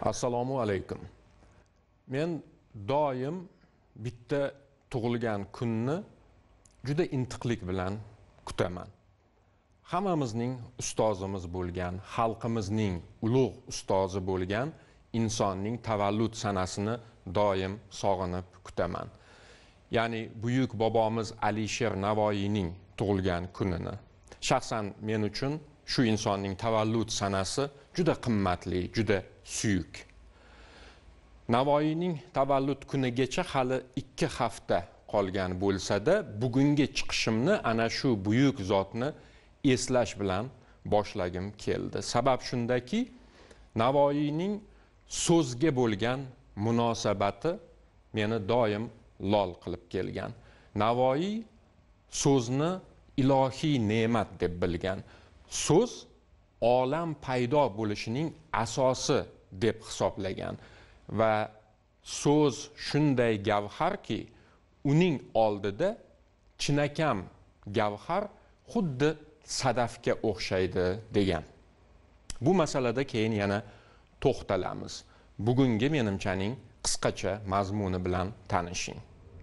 Assalomu alaykum. Men doim bitta tug'ilgan kunni juda intiqlik bilan kutaman. Hammamizning ustozimiz bo'lgan, xalqimizning ulug' ustozi bo'lgan insonning tavallud sanasini doim sog'inib kutaman. Ya'ni buyuk bobomiz Alisher Navoiyning tug'ilgan kunini. Shaxsan men uchun shu insonning tavallud sanasi juda qimmatli, juda suyuk. Navoiyning tavallud kunigacha hali 2 hafta qolgan bo'lsa-da, bugungi chiqishimni ana shu buyuk zotni eslash bilan boshlagim keldi. Sabab shundaki, Navoiyning so'zga bo'lgan munosabati meni doim lol qilib kelgan. Navoiy so'zni ilohiy ne'mat deb bilgan. So'z olam paydo bo'lishining asosi deb hisoblagan va so'z shunday gavharki, uning oldida chinakam gavhar xuddi sadafga o'xshaydi degan. Bu masalada keyin yana to'xtalamiz. Bugungi menimchaning qisqacha mazmuni bilan tanishing.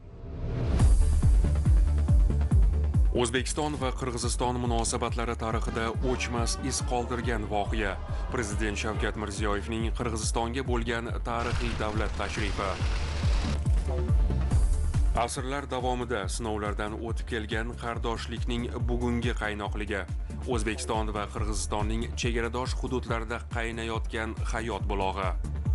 O'zbekiston va Qirg'iziston munosabatlari tarixida o'chmas iz qoldirgan voqea Prezident Shavkat Mirziyoyevning Qirg'izistonga bo'lgan tarixiy davlat tashrifi. Asrlar davomida sinovlardan o'tib kelgan qardoshlikning bugungi qaynoqligi, O'zbekiston va Qirg'izistonning chegaradosh hududlarida qaynayotgan hayot bulog'i.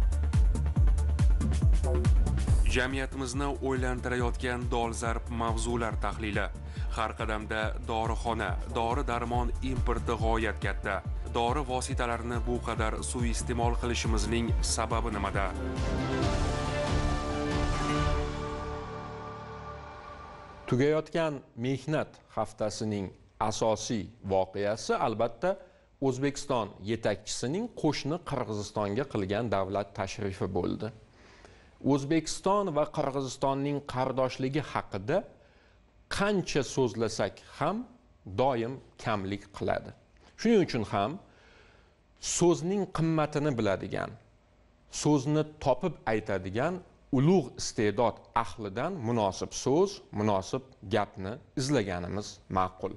Jamiyatimizni o'ylantirayotgan dolzarb mavzular tahlili. Har qadamda dorixona, dori-darmon importi g'oyat katta. Dori vositalarini bu qadar suiiste'mol qilishimizning sababi nimada? Tugayotgan mehnat haftasining asosiy voqeasi albatta O'zbekiston yetakchisining qo'shni Qirg'izistonga qilgan davlat tashrifi bo'ldi. O'zbekiston va Qirg'izistonning qardoshligi haqida qancha so'zlasak ham doim kamlik qiladi. Shuning uchun ham so'zning qimmatini biladigan, so'zni topib aytadigan ulug' iste'dod ahlidan munosib so'z, munosib gapni izlaganimiz ma'qul.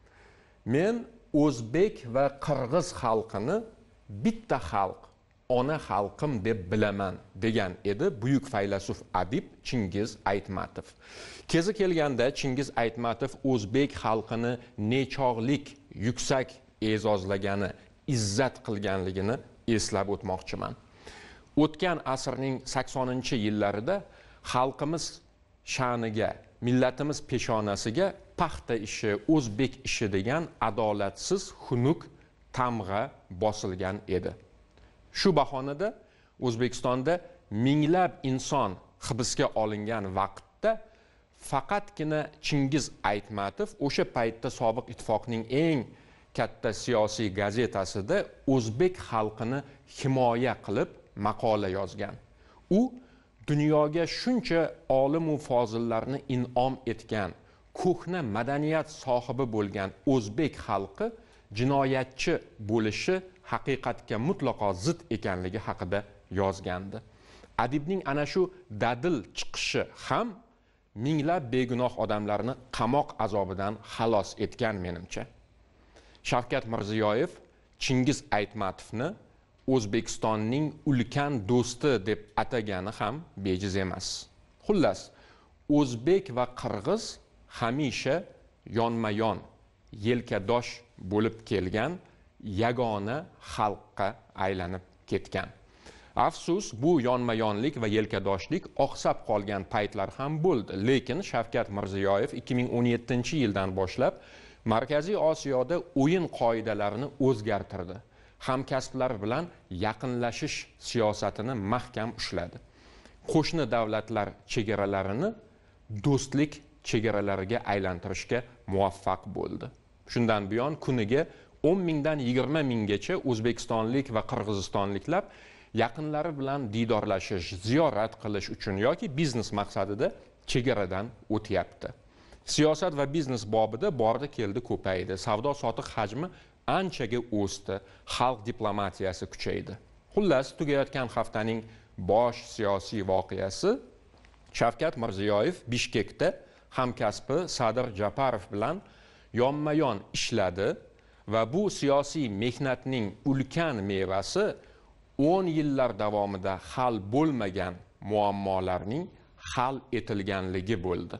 Men o'zbek va qirg'iz xalqini bitta xalq, ona xalqim deb bilaman degan edi buyuk faylasuf adib Chingiz Aytmatov. Kezi kelganda Chingiz Aytmatov o'zbek xalqini nechog'lik yuksak e'zozlagani, izzat qilganligini eslab o'tmoqchiman. O'tgan asrning 80-yillarida xalqimiz sha'niga, millatimiz peshonasiga paxta ishi, o'zbek ishi degan adolatsiz xunuk tamg'a bosilgan edi. Shu bahonada O'zbekistonda minglab inson hibsga olingan vaqtda faqatgina Chingiz Aytmatov o'sha paytda sobiq ittifoqning eng katta siyosiy gazetasida o'zbek xalqini himoya qilib maqola yozgan. U dunyoga shuncha olim va fozillarni in'om etgan, ko'hna madaniyat sohibi bo'lgan o'zbek xalqi jinoyatchi bo'lishi haqiqatga mutlaqo zid ekanligi haqida yozgandi. Adibning ana shu dadil chiqishi ham minglab begunoh odamlarni qamoq azobidan xalos etgan menimcha. Shavkat Mirziyoyev Chingiz Aytmatovni O'zbekistonning ulkan do'sti deb atagani ham bejiz emas. Xullas, o'zbek va qirg'iz hamisha yonma-yon, yelkadosh bo'lib kelgan yagona xalqqa aylanib ketgan. Afsus, bu yonma-yonlik va yelkadoshlik oqsab qolgan paytlar ham bo'ldi. Lekin Shavkat Mirziyoyev 2017-yildan boshlab Markaziy Osiyoda o'yin qoidalarini o'zgartirdi. Hamkasblar bilan yaqinlashish siyosatini mahkam ushladi. Qo'shni davlatlar chegaralarini do'stlik chegaralariga aylantirishga muvaffaq bo'ldi. Shundan buyon kuniga 10 mingdan 20 minggacha o'zbekistonlik va qirg'izistonliklar yaqinlari bilan didorlashish, ziyorat qilish uchun yoki biznes maqsadida chegaradan o'tyapti. Siyosat va biznes bobida bordi keldi ko'paydi. Savdo sotiq hajmi anchaga o'sdi, xalq diplomatiyasi kuchaydi. Xullas, tugayotgan haftaning bosh siyosiy voqeasi Shavkat Mirziyoyev Bishkekda hamkasbi Sadir Japarov bilan yonma-yon ishladi va bu siyosiy mehnatning ulkan mevasi 10 yillar davomida hal bo'lmagan muammolarning hal etilganligi bo'ldi.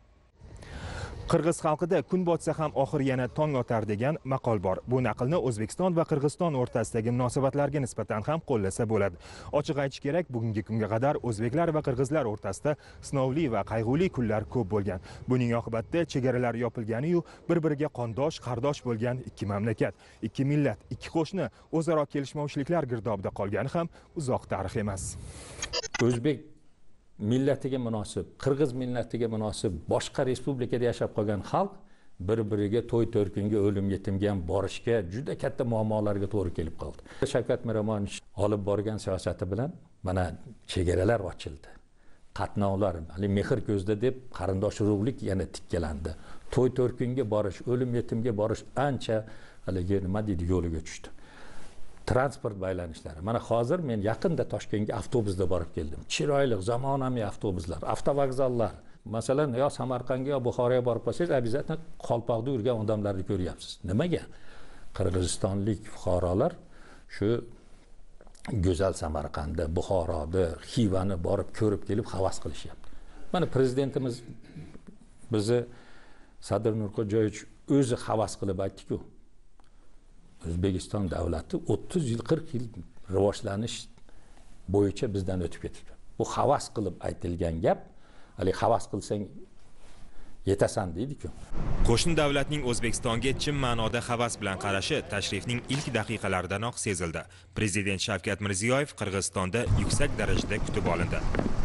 Qirg'iz xalqida kun botsa ham oxir yana tong otar degan maqol bor. Bu naqlni O'zbekiston va Qirg'iziston o'rtasidagi munosabatlarga nisbatan ham qo'llasa bo'ladi. Ochiq aytish kerak, bugungi kunga qadar o'zbeklar va qirg'izlar o'rtasida sinovli va qayg'uli kunlar ko'p bo'lgan. Buning oqibatida chegaralar yopilgani-yu, bir-biriga qondosh, qardosh bo'lgan ikki mamlakat, ikki millat, ikki qo'shni o'zaro kelishmovchiliklar girdobida qolgani ham uzoq tarix emas. O'zbek millatiga munosib, qirg'iz millatiga munosib boshqa respublikada yashab qolgan xalq bir-biriga to'y to'rkunga, o'lim yetimga ham borishga juda katta muammolarga to'g'ri kelib qoldi. Shavkat Miromonovich olib borgan siyosati bilan mana chegaralar ochildi. Qatnovlar, mehr ko'zda deb qarindosh urug'lik yana tikkalandi. To'y to'rkunga borish, o'lim yetimga borish ancha haligi nima deydi yo'liga tushdi. Transport baylanishlari. Mana hozir men yaqinda Toshkentga avtobusda borib keldim. Chiroyli zamonaviy avtobuslar, avtovokzallar. Masalan, yo Samarqandga yo Buxoroga borib qolsangiz, обязательно qalpoqda yurgan odamlarni ko'ryapsiz. Nimaga? Qirg'izistonlik fuqarolar shu go'zal Samarqandda, Buxoroda, Xivani borib ko'rib kelib havas qilishyapti. Mana prezidentimiz bizni Sadir Nurxo'jayevich o'zi havas qilib aytdi-ku. O'zbekiston davlati 30 yil, 40 yil rivojlanish bo'yicha bizdan o'tib ketibdi. Bu havas qilib aytilgan gap, hali havas qilsang yetasan deydi-ku. Qo'shni davlatning O'zbekistonga chin ma'noda havas bilan qarashi tashrifning ilk daqiqalaridanoq sezildi. Prezident Shavkat Mirziyoyev Qirg'izistonda yuksak darajada kutib olindi.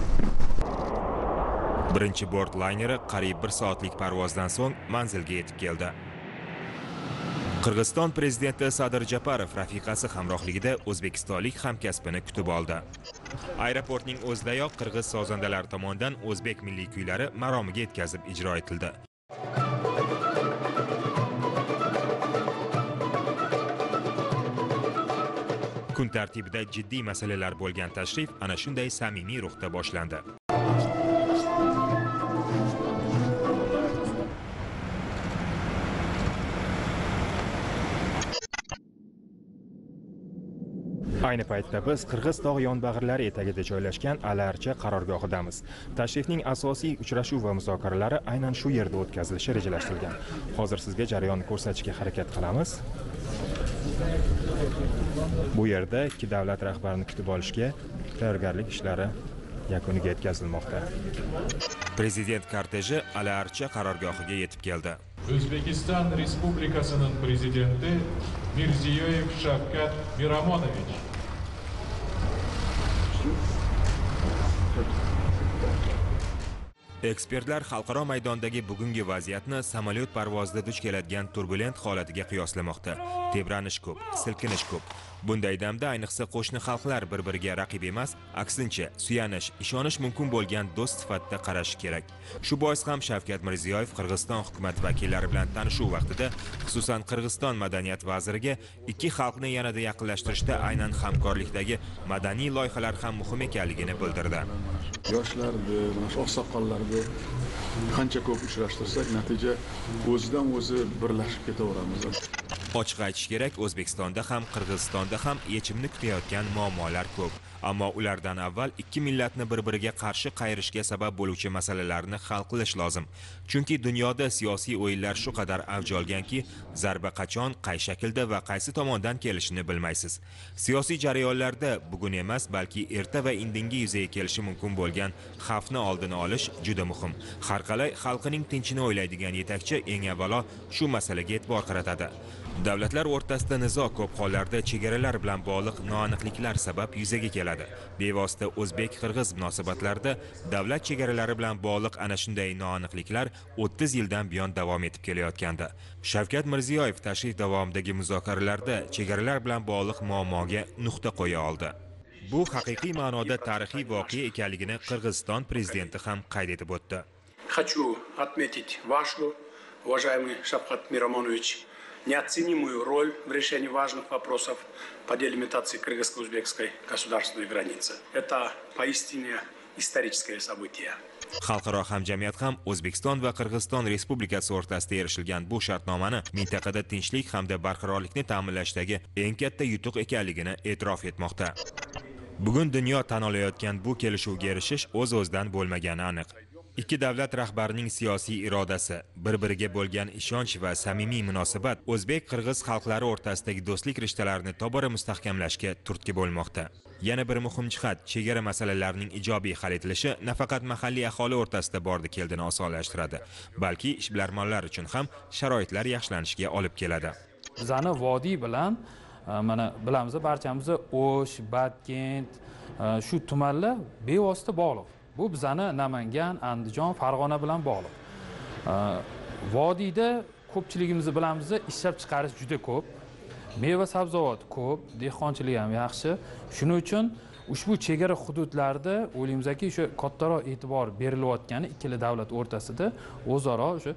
Birinchi bort layneri qariyb 1 soatlik parvozdan so'ng manzilga yetib keldi. Qirg'iziston prezidenti Sadir Japarov rafiqasi hamrohligida o'zbekistonlik hamkasbini kutib oldi. Aeroportning o'zidayoq qirg'iz sozandalari tomonidan o'zbek milliy kuylari maromiga yetkazib ijro etildi. Kun tartibida jiddiy masalalar bo'lgan tashrif ana shunday samimiy ruhda boshlandi. Ayni paytda biz Qirg'iz tog' yonbag'irlari etagida joylashgan Alarcha qarorgohidamiz. Tashrifning asosiy uchrashuv va muzokaralari aynan shu yerda o'tkazilishi rejalashtirilgan. Hozir sizga jarayonni ko'rsatishga harakat qilamiz. Bu yerda ikki davlat rahbarini kutib olishga tayyorgarlik ishlari yakuniga yetkazilmoqda. Prezident korteji Alarcha qarorgohiga yetib keldi. O'zbekiston Respublikasining prezidenti Mirziyoyev Shavkat Miromonovich. Ekspertlar xalqaro maydondagi bugungi vaziyatni samolyot parvozida duch keladigan turbulent holatiga qiyoslamoqda. Tebranish ko'p, silkinish ko'p. Bunday damda ayniqsa qo'shni xalqlar bir-biriga raqib emas, aksincha suyanish, ishonish mumkin bo'lgan do'st sifatida qarash kerak. Shu bois ham Shavkat Mirziyoyev Qirg'iziston hukumat vakillari bilan tanishuv vaqtida, xususan Qirg'iziston madaniyat vaziriga ikki xalqni yanada yaqinlashtirishda aynan hamkorlikdagi madaniy loyihalar ham muhim ekanligini bildirdi. Yoshlarni, mana shu oqsoqollarni qancha ko'p uchrashtirsak, natija o'zidan o'zi birlashib ketaveramiz. Ochiq aytish kerak, O'zbekistonda ham, Qirg'izistonda ham yechimni kutayotgan muammolar ko'p. Ammo ulardan avval ikki millatni bir-biriga qarshi qayrishga sabab bo'luvchi masalalarni hal qilish lozim. Chunki dunyoda siyosiy o'yinlar shu qadar avj olganki, zarba qachon, qay shaklda va qaysi tomondan kelishini bilmaysiz. Siyosiy jarayonlarda bugun emas, balki erta va indinga yuzaga kelishi mumkin bo'lgan xavfni oldini olish juda muhim. Har qalay xalqining tinchini o'ylaydigan yetakchi eng avvalo shu masalaga e'tibor qaratadi. Davlatlar o'rtasida nizo ko'p hollarda chegaralar bilan bog'liq noaniqliklar sabab yuzaga keladi. Bevosita o'zbek-qirg'iz munosabatlarida davlat chegaralari bilan bog'liq ana shunday noaniqliklar 30 yildan buyon davom etib kelayotgandi. Shavkat Mirziyoyev tashrif davomidagi muzokaralarda chegaralar bilan bog'liq muammoga nuqta qo'ya oldi. Bu haqiqiy ma'noda tarixiy voqea ekanligini Qirg'iziston prezidenti ham qayd etib o'tdi. Хочу отметить вашу, уважаемый Шавкат Миромонович, неоценимую роль в решении важных вопросов по делимитации кыргызско-узбекской государственной границы. Это поистине историческое событие. Xalqaro hamjamiyat ham O'zbekiston va Qirg'iziston Respublikasi o'rtasida erishilgan bu shartnomani mintaqada tinchlik hamda barqarorlikni ta'minlashdagi eng katta yutuq ekanligini e'tirof etmoqda. Bugun dunyo tan olayotgan bu kelishuvga erishish o'z-o'zidan bo'lmagani aniq. Ikki davlat rahbarining siyosiy irodasi, bir-biriga bo'lgan ishonch va samimiy munosabat o'zbek-qirg'iz xalqlari o'rtasidagi do'stlik rishtalarini tobora mustahkamlashga turtki bo'lmoqda. Yana bir muhim jihat, chegara masalalarining ijobiy hal etilishi nafaqat mahalliy aholi o'rtasida bordi-keldini osonlashtiradi, balki ishbilarmonlar uchun ham sharoitlar yaxshilanishiga olib keladi. Bizani vodiy bilan mana bilamiz, barchamiz O'sh, Batkent, shu tumanlar bevosita bog'liq. Bu bizani Namangan, Andijon, Farg'ona bilan bog'liq. Vodiyda ko'pchiligimiz bilamiz, ishlab chiqarish juda ko'p. Meva sabzavot ko'p, dehqonchilik ham yaxshi. Shuning uchun ushbu chegara hududlarda o'ylaymizki, o'sha kattaroq e'tibor berilayotgani ikkala davlat o'rtasida o'zaro o'sha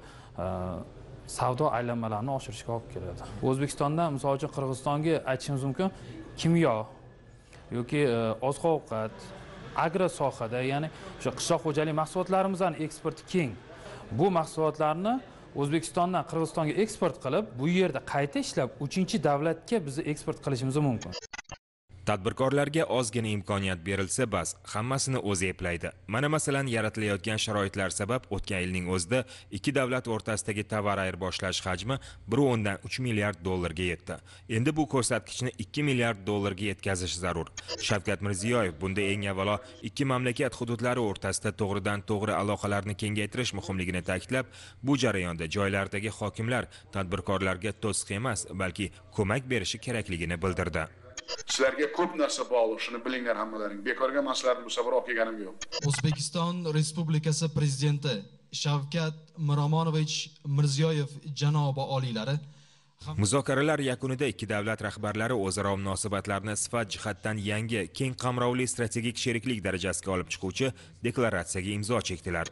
savdo aylanmalarini oshirishga olib keladi. O'zbekistondan, misol uchun Qirg'izistonga aytishimiz mumkin, kimyo yoki oziq-ovqat, agro sohada, ya'ni o'sha qishloq xo'jalik mahsulotlarimizning eksporti keng. Bu mahsulotlarni O'zbekistondan Qirg'izistonga eksport qilib, bu yerda qayta ishlab, 3-davlatga biz eksport qilishimiz mumkin. Tadbirkorlarga ozgina imkoniyat berilsa bas, hammasini o'zi eplaydi. Mana masalan, yaratilayotgan sharoitlar sabab o'tgan yilning o'zida ikki davlat o'rtasidagi tovar ayirboshlash hajmi 1.3 milliard dollarga yetdi. Endi bu ko'rsatkichni 2 milliard dollarga yetkazish zarur. Shavkat Mirziyoyev bunda eng avvalo ikki mamlakat hududlari o'rtasida to'g'ridan-to'g'ri aloqalarni kengaytirish muhimligini ta'kidlab, bu jarayonda joylardagi hokimlar tadbirkorlarga to'siq emas, balki ko'mak berishi kerakligini bildirdi. Sizlarga ko'p narsa bog'liq, shuni bilinglar hammalaring. Bekorga maslahat bu safar olib kelganim yo'q. O'zbekiston Respublikasi Prezidenti Shavkat Miromonovich Mirziyoyev janobi oliylari Muzokaralar yakunida ikki davlat rahbarlari o'zaro munosabatlarni sifat jihatdan yangi, keng qamrovli strategik sheriklik darajasiga olib chiquvchi deklaratsiyaga imzo chekdilar.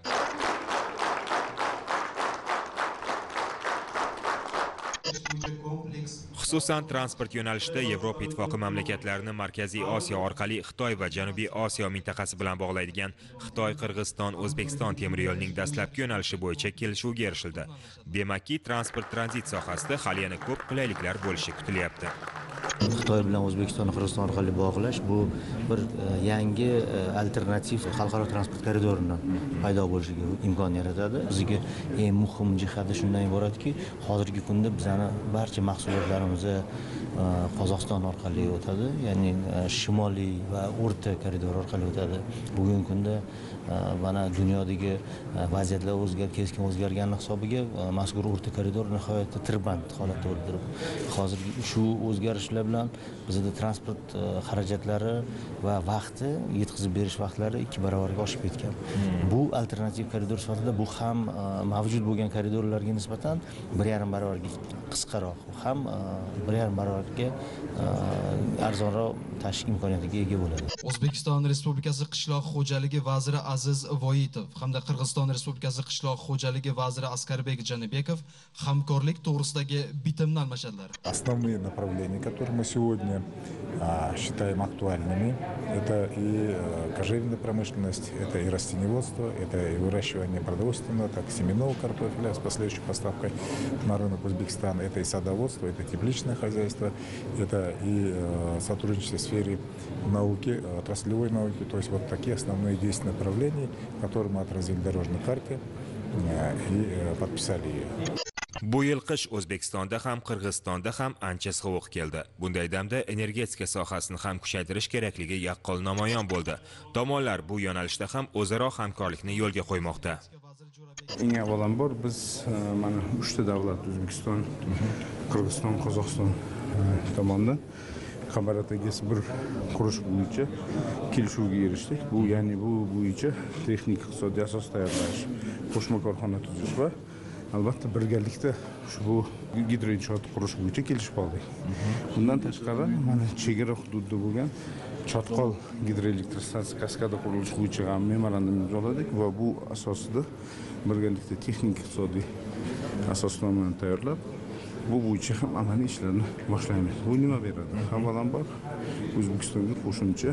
Xususan, transport yo'nalishida Yevropa ittifoqi mamlakatlarini Markaziy Osiyo orqali Xitoy va Janubiy Osiyo mintaqasi bilan bog'laydigan Xitoy-Qirg'iziston-O'zbekiston temir yo'lining dastlabki yo'nalishi bo'yicha kelishuvga erishildi. Demakki, transport tranzit sohasida hali yana ko'p qulayliklar bo'lishi kutilyapti. Xitoy bilan O'zbekistonni Qirg'iziston orqali bog'lash bu bir yangi alternativ xalqaro transport koridorini paydo bo'lishiga imkon yaratadi. Bizga eng muhim jihati shundan iboratki, hozirgi kunda bizani barcha mahsulotlarimiz Qozog'iston orqali o'tadi, ya'ni shimoliy va o'rta koridor orqali o'tadi. Bugungi kunda mana dunyodagi vaziyatlar keskin o'zgargani hisobiga mazkur o'rta koridor nihoyatda tirband holatda o'tirib, hozirgi shu o'zgarishlar bilan bizda transport xarajatlari va vaqti, yetkazib berish vaqtlari 2 barobarga oshib ketgan. Bu alternativ koridor sifatida bu ham mavjud bo'lgan koridorlarga nisbatan 1,5 barobarga qisqaroq, ham 1,5 barobarga arzonroq tashish imkoniyatiga ega bo'ladi. O'zbekiston Respublikasi Qishloq xo'jaligi vaziri Aziz Voitov hamda Qirg'iziston Respublikasi Qishloq xo'jaligi vaziri Askarbek Janibekov hamkorlik to'g'risidagi bitimni almashadilar. Основные направления, которые мы сегодня считаем актуальными, это и кожевенная промышленность, это и растениеводство, это и выращивание продовольственного, так семенного картофеля с последующей поставкой на рынок Узбекистана, это и садоводство, это тепличное хозяйство, это и сотрудничество в сфере науки, отраслевой науки, то есть вот такие основные 10 направлений, которые мы отразили в дорожной карте и подписали ее. Bu yil qish O'zbekistonda ham Qirg'izistonda ham ancha sovuq keldi. Bunday damda energetika sohasini ham kuchaytirish kerakligi yaqqol namoyon bo'ldi. Tomonlar bu yo'nalishda ham o'zaro hamkorlikni yo'lga qo'ymoqda. Eng avvalambor biz mana 3 davlat O'zbekiston, Qirg'iziston, Qozog'iston tomonidan xabaratagesi bir qurish bo'yicha kelishuvga erishdik. Bu ya'ni bu bo'yicha texnik iqtisodiy asos tayyorlash, qo'shma korxona tuzish va albatta birgalikda ushbu gidroinshoot qurish bo'yicha kelishib oldik. Bundan tashqari mana chegara hududida bo'lgan Chotqol gidroelektrostansiya kaskada qurilishi bo'yicha ham memorandum imzoladik va bu asosida birgalikda texnik iqtisodiy asosnomani tayyorlab bu bo'yicha ham amaliy ishlarni boshlaymiz. Bu nima beradi? Avvalambor O'zbekistonga qo'shimcha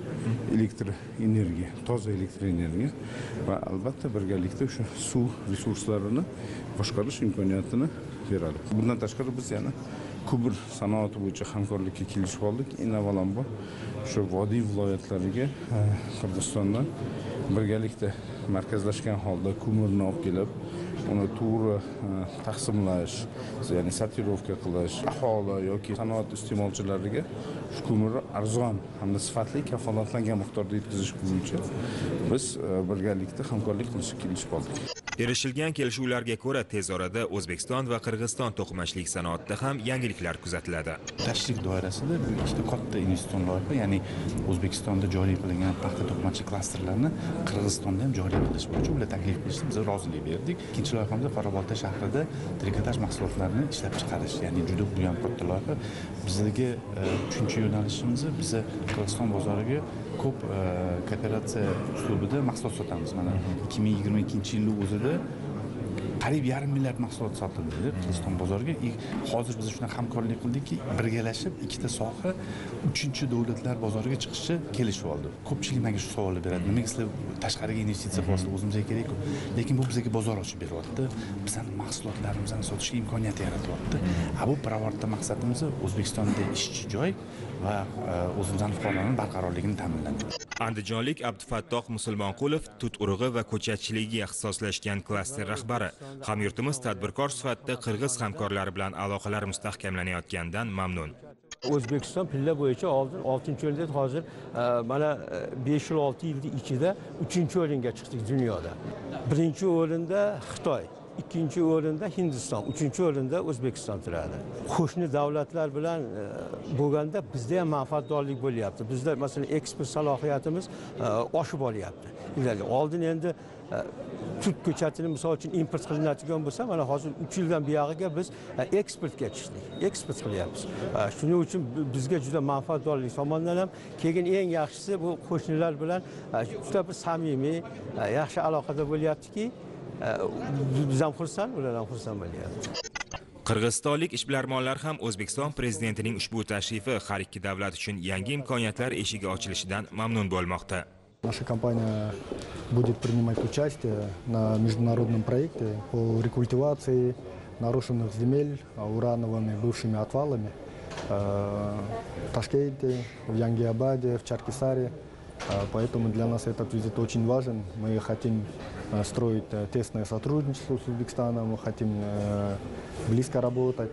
elektr energiya, toza elektr energiya va albatta birgalikda o'sha suv resurslarini boshqarish imkoniyatini beradi. Bundan tashqari biz yana kubur sanoati bo'yicha hamkorlikka kelishib oldik. Eng avvalambor o'sha vodiy viloyatlariga Qirg'izistondan birgalikda markazlashgan holda ko'mirni olib kelib, uni to'g'ri taqsimlash, ya'ni sortirovka qilish, aholi yoki sanoat iste'molchilariga shu ko'mirni arzon hamda sifatli kafolatlangan miqdorda yetkazish bo'yicha biz birgalikda hamkorlik qilishga kelishib oldik. Erishilgan kelishuvlarga ko'ra tez orada O'zbekiston va Qirg'iziston to'qimachilik sanoatida ham yangiliklar kuzatiladi. Tashrif doirasida bu ikkita katta investitsion loyiha, ya'ni O'zbekistonda joriy qilingan paxta to'qimachilik klasterlarini Qirg'izistonda ham joriy qilish bo'yicha ular taklif qilishdi, biz rozilik berdik. Ikkinchi loyihamiz Qorabog'da shahrida trikotaj mahsulotlarini ishlab chiqarish, ya'ni juda ham katta loyiha. Bizga uchinchi yo'nalishimiz biz Qirg'iziston bozoriga ko'p kooperatsiya uslubida mahsulot sotamiz. Mana 2022-yilning o'zida qariyb 1,5 milliard mahsulot sotildi Qirg'iziston bozoriga. Hozir biz shuna hamkorlik qildikki, birgalashib ikkita soha uchinchi davlatlar bozoriga chiqishga kelishib oldi. Ko'pchilik menga shu savolni beradi. Nimaga sizlar tashqariga investitsiya qilasizlar? O'zimizga kerak-ku. Lekin bu bizga bozor ochib beryapti. Bizning mahsulotlarimizni sotishga imkoniyat yaratyapti. Bu pirovardda maqsadimiz O'zbekistonda ishchi joy va o'zimizning fuqarolarning barqarorligini ta'minlash. Andijonlik Abdufattoh Musulmonqulov tut urug'i va ko'chatchiligiga ixtisoslashgan klaster rahbari. Hamyurtimiz tadbirkor sifatida qirg'iz hamkorlari bilan aloqalar mustahkamlanayotganidan mamnun. O'zbekiston pilla bo'yicha oldin 6-o'rinda, hozir mana 5-6 yil ichida 3-o'ringa chiqdik dunyoda. 1-o'rinda Xitoy, 2-o'rinda Hindiston, 3-o'rinda O'zbekiston turadi. Qo'shni davlatlar bilan bo'lganda bizda ham manfaatdorlik bo'lyapti. Bizda masalan eksport salohiyatimiz oshib olyapti. Oldin endi tut ko'chatini misol uchun import qilinadigan bo'lsa, mana hozir 3 yildan buyog'iga biz eksportga tushdik. Eksport qilyapmiz. Shuning uchun bizga juda manfaatdorlik tomondan ham, keyin eng yaxshisi bu qo'shnilar bilan juda bir samimiy, yaxshi aloqada bo'lyaptiki, biz ham xursand, ular ham xursand bo'lyapti. Qirg'izistonlik ishbilarmonlar ham O'zbekiston prezidentining ushbu tashrifi har ikki davlat uchun yangi imkoniyatlar eshigi ochilishidan mamnun bo'lmoqda. Наша компания будет принимать участие на международном проекте по рекультивации нарушенных земель урановыми бывшими отвалами в Ташкенте, в Янгиабаде, в Чаркисаре. Поэтому для нас этот визит очень важен. Мы хотим строить тесное сотрудничество с Узбекистаном, мы хотим близко работать.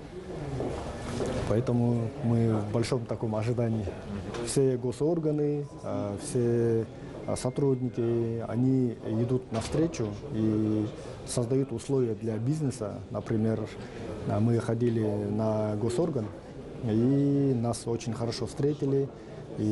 Поэтому мы в большом таком ожидании. Все госорганы, все сотрудники, они идут навстречу и создают условия для бизнеса. Например, мы ходили на госорган, и нас очень хорошо встретили, и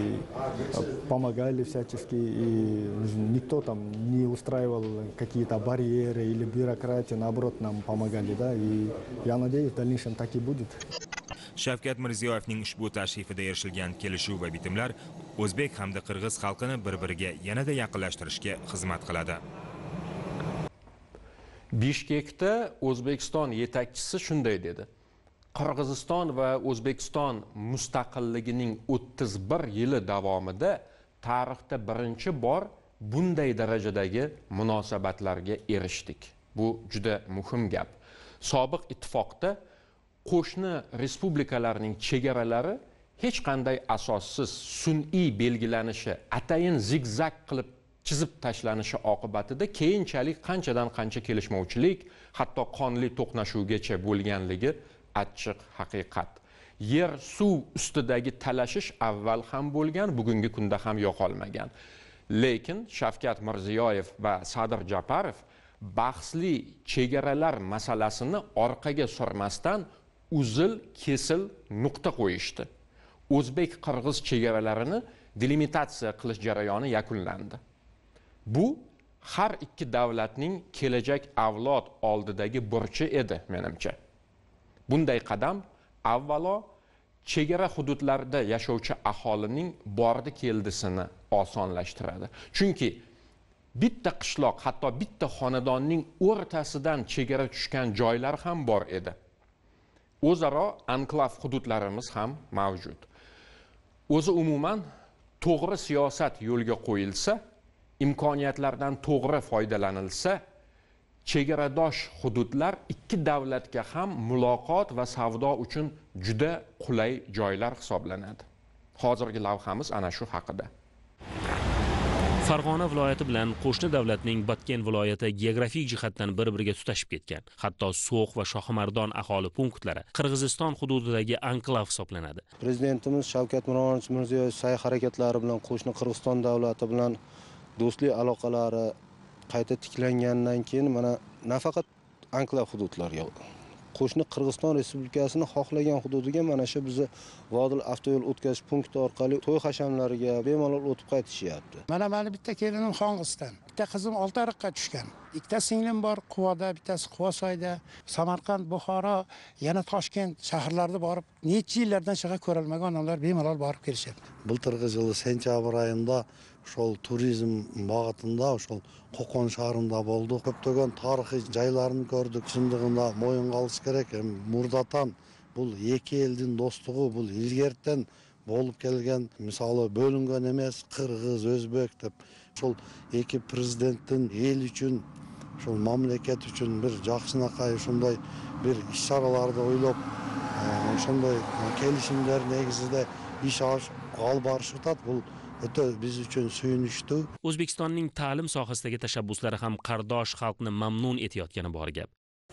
помогали всячески, и никто там не устраивал какие-то барьеры или бюрократии, наоборот, нам помогали, да, и я надеюсь, в дальнейшем так и будет. Shavkat Mirziyoyevning ushbu tashrifida erishilgan kelishuv va bitimlar o'zbek hamda qirg'iz xalqini bir-biriga yanada yaqinlashtirishga xizmat qiladi. Bishkekda O'zbekiston yetakchisi shunday dedi. Qirg'iziston va O'zbekiston mustaqilligining 31 yili davomida tarixda birinchi bor bunday darajadagi munosabatlarga erishdik. Bu juda muhim gap. Sobiq ittifoqda qo'shni respublikalarning chegaralari hech qanday asossiz sun'iy belgilanishi, atayin zigzag qilib chizib tashlanishi oqibatida keyinchalik qanchadan qancha kelishmovchilik, hatto qonli to'qnashuvgacha bo'lganligi achchiq haqiqat. Yer suv ustidagi talashish avval ham bo'lgan, bugungi kunda ham yo'qolmagan. Lekin Shavkat Mirziyoyev va Sadir Japarov bahsli chegaralar masalasini orqaga surmasdan uzil kesil nuqta qo'yishdi. O'zbek-qirg'iz chegaralarini delimitatsiya qilish jarayoni yakunlandi. Bu har ikki davlatning kelajak avlod oldidagi burchi edi, menimcha. Bunday qadam avvalo chegara hududlarida yashovchi aholining bordi keldisini osonlashtiradi. Chunki bitta qishloq, hatto bitta xonadonning o'rtasidan chegara tushgan joylar ham bor edi. o'zaro anklav hududlarimiz ham mavjud. O'zi umuman to'g'ri siyosat yo'lga qo'yilsa, imkoniyatlardan to'g'ri foydalanilsa, chegaradosh hududlar ikki davlatga ham muloqot va savdo uchun juda qulay joylar hisoblanadi. Hozirgi lavhamiz ana shu haqida. Farg'ona viloyati bilan qo'shni davlatning Botken viloyati geografik jihatdan bir-biriga tutashib ketgan. Hatto So'x va Shohimardon aholi punktlari Qirg'iziston hududidagi anklav hisoblanadi. Prezidentimiz Shavkat Mirziyoyev sa'y-harakatlari bilan qo'shni Qirg'iziston davlati bilan do'stlik aloqalari qayta tiklangandan keyin mana nafaqat anklav hududlarga, qo'shni Qirg'iziston Respublikasini xohlagan hududiga mana shu bizni Vodil avtoyo'l o'tkazish punkti orqali to'y hashamlariga bemalol o'tib qaytishyapti. Mana meni bitta kelinim Xong'iston, bitta qizim Oltiariqqa tushgan. Ikkita singlim bor Quvoda, bittasi Quvasoyda, Samarqand, Buxoro, yana Toshkent shaharlarida borib, necha yillardan shaqa ko'rilmagan odamlar bemalol borib kelishyapti. Былтырғы жылы сентябрь айында ошол туризм багытында ошол Qo'qon shahrында болдук. Көптөгөн тарыхый жайларын көрдүк. Чындыгында моюнга алыш керек. Мурдатан бул эки элдин достугу бул илгертен болуп келген, мисалы бөлүнгөн эмес, кыргыз, өзбек деп. Ошол эки президенттин эл үчүн, ошол мамлекет үчүн бир жакшынакай ушундай бир иш-чараларды ойлоп, ошондой келишимдер негизинде иш алып барышат. Бул o'ta biz uchun suyunishdi. O'zbekistonning ta'lim sohasidagi tashabbuslari ham qardosh xalqni mamnun etayotgani bor gap.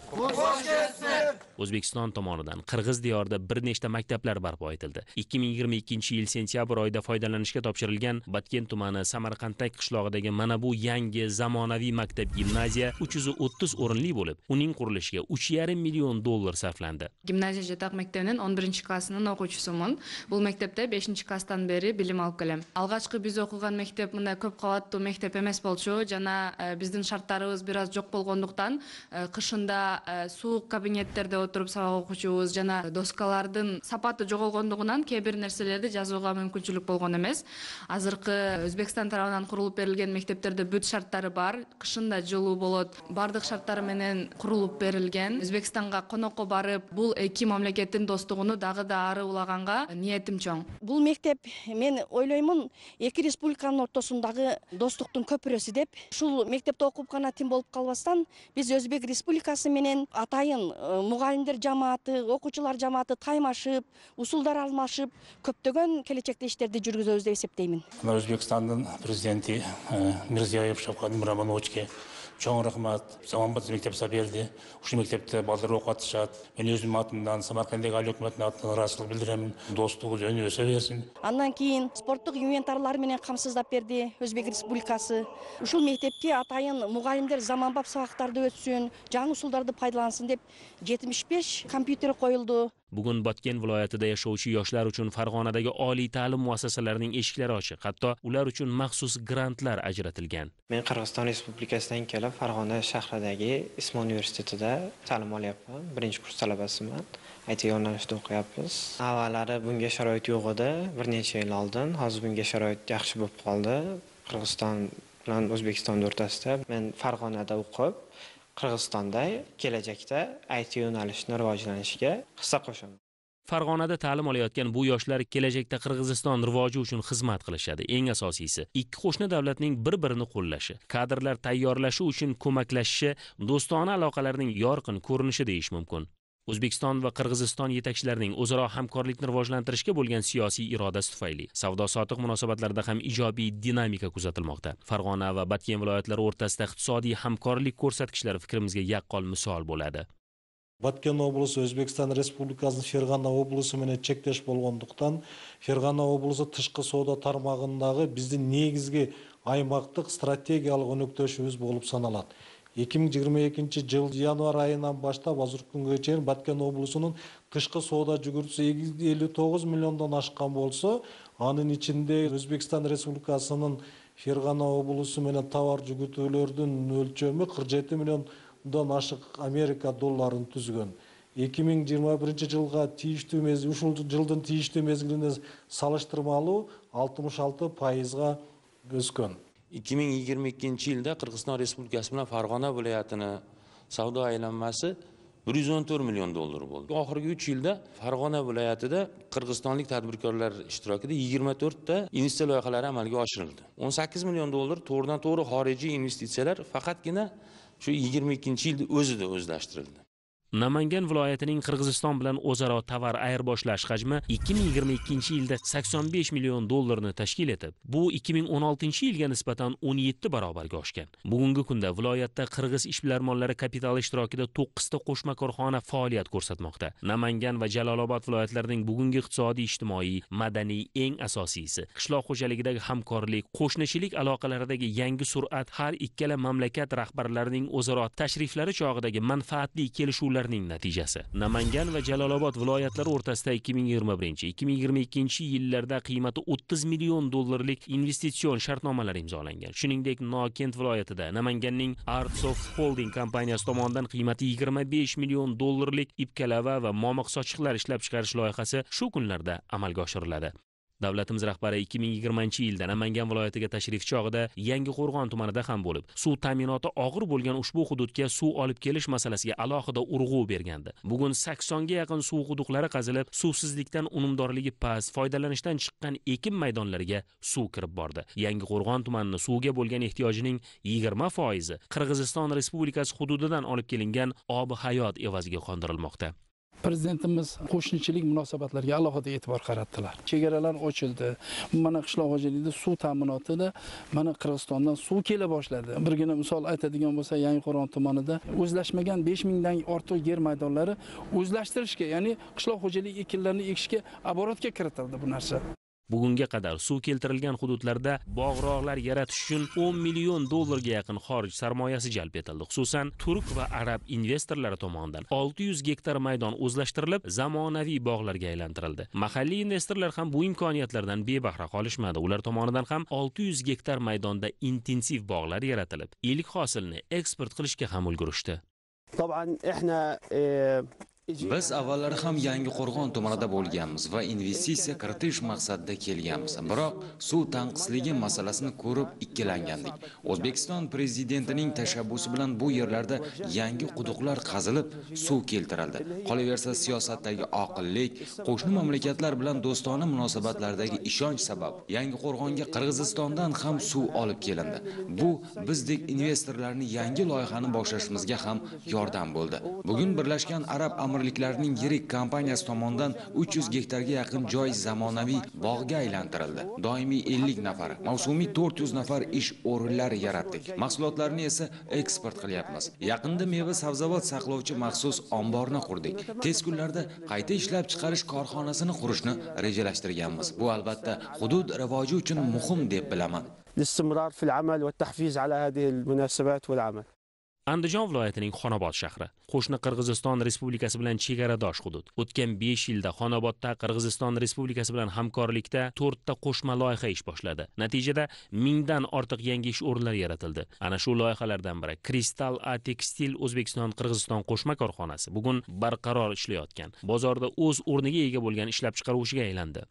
O'zbekiston tomonidan Qirg'iz diyorida bir nechta maktablar barpo etildi. 2022-yil sentyabr oyida foydalanishga topshirilgan Botken tumani Samarqandak qishlog'idagi mana bu yangi zamonaviy maktab gimnaziya 330 o'rinli bo'lib, uning qurilishiga 3,5 million dollar sarflandi. Gimnaziya жатақ мектебинин 11-классынын окуучусумун. Бул мектепте 5-класстан бери билим алып келем. Алгачкы биз окуган мектеп мындай көп кабаттуу мектеп эмес болчу, жана биздин шарттарыбыз бир аз жок болгондуктан кышында суук кабинеттерде отырып сабак окуучубуз жана доскалардын сапаты жоголгондугунан кээ бир нерселерди жазууга мүмкүнчүлүк болгон эмес. Азыркы Өзбекстан тарабынан курулуп берилген мектептерде бүт шарттары бар, кышында жылуу болот. Бардык шарттары менен курулуп берилген. Өзбекстанга конокко барып, бул эки мамлекеттин достугуну дагы да ары улаганга ниетим чоң. Бул мектеп мен ойлоймун эки республиканын ортосундагы достуктун көпүрөсү деп. Ушул мектепте окуп гана тим болуп калбастан биз Өзбек республикасы менен атайын мугалимдер жамааты, окуучулар жамааты таймашып, усулдар алмашып, көптөгөн келечекте иштерди жүргүзөбүз деп эсептеймин. Өзбекстандын президенти Мирзиёев Шавкат Миромоновичке чоң рахмат. Заманбап мектеп берди. Ушул мектепте балдар окуп атышат. Мен өзүм атымдан Самаркандагы али өкмөтүнүн атынан ыраазычылык билдирем. Достугу жөнү өсө берсин. Андан кийин спорттук инвентарлар менен камсыздап берди Өзбек республикасы. Ушул мектепке атайын мугалимдер заманбап сабактарды өтсүн, жаңы усулдарды пайдалансын деп 75 компьютер коюлду. Bugun Botken viloyatida yashovchi yoshlar uchun Farg'onadagi oliy ta'lim muassasalarining eshiklari ochiq. Hatto ular uchun maxsus grantlar ajratilgan. Men Qirg'iziston Respublikasidan kelib, Farg'ona shahridagi Ismon universitetida ta'lim olyapman. Birinchi kurs talabasiman. IT yo'nalishida o'qiyapmiz. Avvallari bunga sharoit yo'q edi. Bir necha yil oldin, hozir bunga sharoit yaxshi bo'lib qoldi. Qirg'iziston bilan O'zbekiston o'rtasida men Farg'onada o'qib, Qirg'izistonda kelajakda IT yo'nalishini rivojlanishiga hissa qo'shaman. Farg'onada ta'lim olayotgan bu yoshlar kelajakda Qirg'iziston rivoji uchun xizmat qilishadi. Eng asosiysi, ikki qo'shni davlatning bir-birini qo'llashi, kadrlar tayyorlashi uchun ko'maklashishi, do'stona aloqalarning yorqin ko'rinishi deyish mumkin. O'zbekiston va Qirg'iziston yetakchilarining o'zaro hamkorlikni rivojlantirishga bo'lgan siyosiy irodasi tufayli savdo-sotiq munosabatlarida ham ijobiy dinamika kuzatilmoqda. Farg'ona va Botken viloyatlari o'rtasida iqtisodiy hamkorlik ko'rsatkichlari fikrimizga yaqqol misol bo'ladi. Botken облысы O'zbekiston Respublikasының Fergana облысы менен чектеш болгондуктан, Fergana облысы тышкы соода тармагындагы биздин негизги аймактык стратегиялык өнөктөшүбүз болуп саналат. 2022 жыл январь айынан баштап азыркы күнгө чейин Botken облусунун тышкы соода жүгүртүүсү 59 миллиондон ашкан болсо, анын ичинде Өзбекстан Республикасынын Fergana облусу менен товар жүгүртүүлөрдүн өлчөмү 47 миллиондон ашык Америка долларын түзгөн. 2021 жылга тийиштүү мезгил, ушул жылдын тийиштүү мезгилине салыштырмалуу 66%га өскөн. 2022 yilda Qirg'iziston Respublikasi bilan Farg'ona viloyatini savdo aylanmasi $114 million bo'ldi. Oxirgi 3 yilda Farg'ona viloyatida qirg'izistonlik tadbirkorlar ishtirokida 24 ta investitsiya loyihalari amalga oshirildi. $18 million to'g'ridan-to'g'ri xorijiy investitsiyalar faqatgina shu 22-yilda o'zida o'zlashtirildi. Namangan viloyatining Qirg'iziston bilan o'zaro tovar ayirboshlash hajmi 2022-yilda $85 million tashkil etib, bu 2016-yilga nisbatan 17 barobarga oshgan. Bugungi kunda viloyatda qirg'iz ishbilarmonlari kapitali ishtirokida 9 ta qo'shma korxona faoliyat ko'rsatmoqda. Namangan va Jalolobod viloyatlarining bugungi iqtisodiy, ijtimoiy, madaniy eng asosiysi qishloq xo'jaligidagi hamkorlik, qo'shnichilik aloqalaridagi yangi sur'at har ikkala mamlakat rahbarlarining o'zaro tashriflari chog'idagi manfaatli kelishuvlar natijasi. Namangan va Jalolobod viloyatlari o'rtasida 2021-2022 yillarda qiymati $30 million investitsion shartnomalar imzolangan. Shuningdek, Nokent viloyatida Namanganning Arts of Holding kompaniyasi tomonidan qiymati $25 million ipkalava va momiq sochiqlar ishlab chiqarish loyihasi shu kunlarda amalga oshiriladi. Davlatimiz rahbari 2020-yilda Namangan viloyatiga tashrif chog'ida Yangiqo'rg'on tumanida ham bo'lib, suv ta'minoti og'ir bo'lgan ushbu hududga suv olib kelish masalasiga alohida urg'u bergandi. Bugun 80 ga yaqin suv quduqlari qazilib, suvsizlikdan unumdorligi past, foydalanishdan chiqqan ekin maydonlariga suv kirib bordi. Yangiqo'rg'on tumanining suvga bo'lgan ehtiyojining 20% Qirg'iziston Respublikasi hududidan olib kelingan ob-hayot evaziga qondirilmoqda. Prezidentimiz qo'shnichilik munosabatlariga alohida e'tibor qaratdilar. Chegaralar ochildi. Mana qishloq xo'jaligida suv ta'minotida mana Qirg'izistondan suv kela boshladi. Birgina misol aytadigan bo'lsa, Yangiqo'rg'on tumanida o'zlashmagan 5000 dan ortiq yer maydonlari o'zlashtirishga, ya'ni qishloq xo'jalik ekinlarini ekishga oborotga kiritildi bu narsa. Bugunga qadar suv keltirilgan hududlarda bog'roqlar yaratish uchun $10 million ga yaqin xorij sarmoyasi jalb etildi. Xususan, turk va arab investorlari tomonidan 600 gektar maydon o'zlashtirilib, zamonaviy bog'larga aylantirildi. Mahalliy investorlar ham bu imkoniyatlardan bebahra qolishmadi. Ular tomonidan ham 600 gektar maydonda intensiv bog'lar yaratilib, ilk hosilni eksport qilishga ham ulgurishdi. Biz avvallari ham Yangiqo'rg'on tumanida bo'lganmiz va investitsiya kiritish maqsadida kelganmiz. Biroq suv tanqisligi masalasini ko'rib ikkilangandik. O'zbekiston prezidentining tashabbusi bilan bu yerlarda yangi quduqlar qazilib, suv keltirildi. Qolaversa, siyosatdagi oqillik, qo'shni mamlakatlar bilan do'stona munosabatlardagi ishonch sabab Yangiqo'rg'onga Qirg'izistondan ham suv olib kelindi. Bu bizdek investorlarni yangi loyihani boshlashimizga ham yordam bo'ldi. Bugun Birlashgan Arab Amirliklarining yirik kompaniyasi tomonidan 300 gektarga yaqin joy zamonaviy bog'ga aylantirildi. Doimiy 50 nafar, mavsumiy 400 nafar ish o'rinlari yaratdik. Mahsulotlarni esa eksport qilyapmiz. Yaqinda meva-sabzavot saqlovchi maxsus omborni qurdik. Tez kunlarda qayta ishlab chiqarish korxonasini qurishni rejalashtirganmiz. Bu albatta hudud rivoji uchun muhim deb bilaman. الاستمرار في العمل والتحفيز على هذه المناسبات والعمل. Andijon viloyatining Xonobod shahri qo'shni Qirg'iziston Respublikasi bilan chegaradosh hudud. O'tgan 5 yilda Xonobodda Qirg'iziston Respublikasi bilan hamkorlikda 4 ta qo'shma loyiha ish boshladi. Natijada 1000 dan ortiq yangi ish o'rinlari yaratildi. Ana shu loyihalardan biri Kristal A Tekstil O'zbekiston Qirg'iziston qo'shma korxonasi bugun barqaror ishlayotgan, bozorda o'z o'rniga ega bo'lgan ishlab chiqaruvchiga aylandi.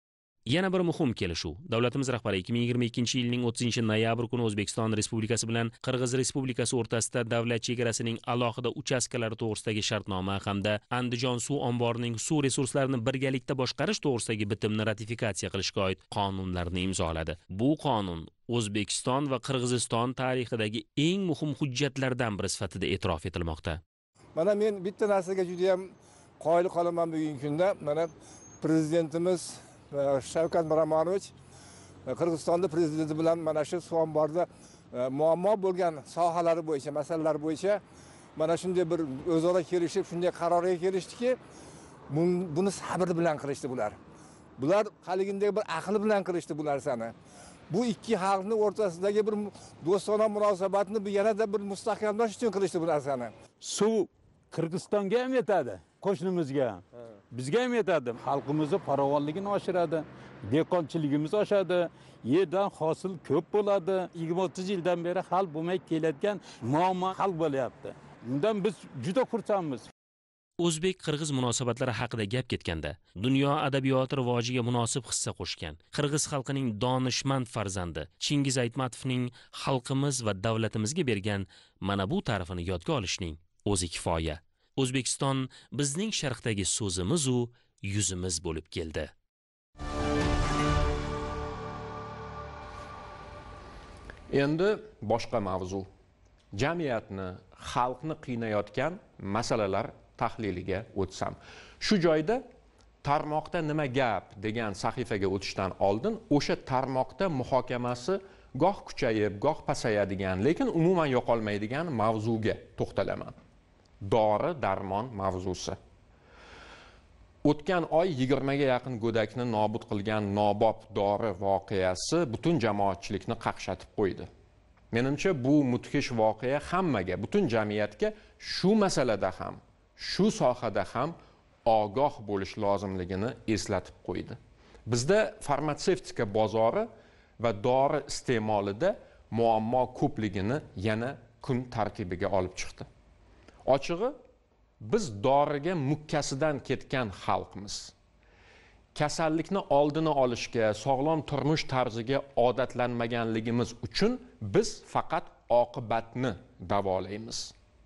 Yana bir muhim kelishuv. Davlatimiz rahbari 2022-yilning 30-noyabr kuni O'zbekiston Respublikasi bilan Qirg'iz Respublikasi o'rtasida davlat chegarasining alohida uchastkalari to'g'risidagi shartnoma hamda Andijon suv omborining suv resurslarini birgalikda boshqarish to'g'risidagi bitimni ratifikatsiya qilishga oid qonunlarni imzoladi. Bu qonun O'zbekiston va Qirg'iziston tarixidagi eng muhim hujjatlardan biri sifatida e'tirof etilmoqda. Mana men bitta narsaga juda ham qoyil qolaman bugungi kunda. Mana prezidentimiz Shavkat Miromonovich Qirg'izistonda prezidenti bilan mana shu suv omborida muammo bo'lgan sohalari bo'yicha, masalalar bo'yicha mana shunday bir o'zaro kelishib, shunday qarorga kelishdiki, buni sabr bilan qilishdi bular. Bular haligindek bir aql bilan qilishdi bu narsani. Bu ikki xalqning o'rtasidagi bir do'stona munosabatni yanada bir mustahkamlash uchun qilishdi bu narsani. Suv Qirg'izistonga ham yetadi, qo'shnimizga ham. Bizga ham yetadi. Xalqimizning farovonligini oshiradi, dehqonchiligimiz oshadi, yerdan hosil ko'p bo'ladi. 20-30 yildan beri hal bo'lmay kelayotgan muammo hal bo'lyapti. Bundan biz juda xursandmiz. O'zbek-qirg'iz munosabatlari haqida gap ketganda, dunyo adabiyoti rivojiga munosib hissa qo'shgan qirg'iz xalqining donishmand farzandi Chingiz Aytmatovning xalqimiz va davlatimizga bergan mana bu ta'rifini yodga olishning o'zi kifoya. O'zbekiston bizning sharqdagi so'zimiz u yuzimiz bo'lib keldi. Endi boshqa mavzu. Jamiyatni, xalqni qiynayotgan masalalar tahliliga o'tsam. Shu joyda tarmoqda nima gap degan sahifaga o'tishdan oldin o'sha tarmoqda muhokamasi goh kuchayib, goh pasayadigan, lekin umuman yo'qolmaydigan mavzuga to'xtalaman. Dori darmon mavzusi. O'tgan oy 20 ga yaqin go'dakni nobud qilgan nobop dori voqeasi butun jamoatchilikni qaqshatib qo'ydi. Menimcha bu mudhish voqea hammaga, butun jamiyatga shu masalada ham, shu sohada ham ogoh bo'lish lozimligini eslatib qo'ydi. Bizda farmatsevtika bozori va dori iste'molida muammo ko'pligini yana kun tartibiga olib chiqdi. Ochig'i, biz doriga mukkasidan ketgan xalqmiz. Kasallikni oldini olishga, sog'lom turmush tarziga odatlanmaganligimiz uchun biz faqat oqibatni davolaymiz.